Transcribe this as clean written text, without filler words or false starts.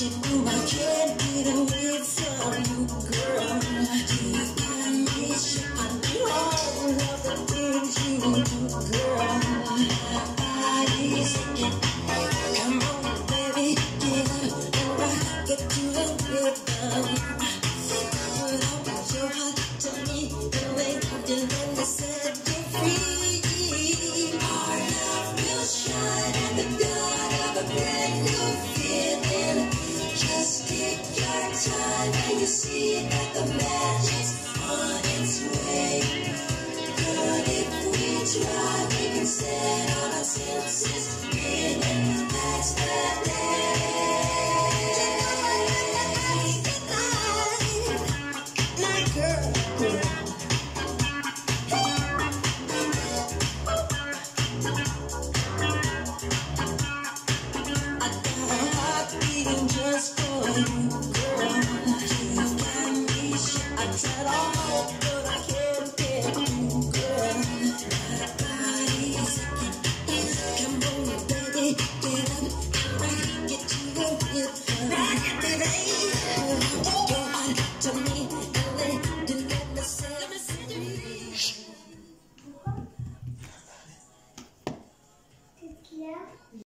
you know I can't get away from you, girl. You got me shaking all of the things you do, girl. My body's aching. Come on, baby, get up and rock it to the rhythm. Put out your heart to me, and then you let me set you free. Our love will shine at the dawn of a brand new feeling. Just take your time and you see that the magic's on its way. Girl, if we try, we can set all our senses spinning. That's the day. My girl. Just for you, girl. You got me shit. I tried all, but I can't get you, girl. My body's aching. Come on, baby, get up, right, get to the rhythm. Baby, put your heart to me, and then let me set you free.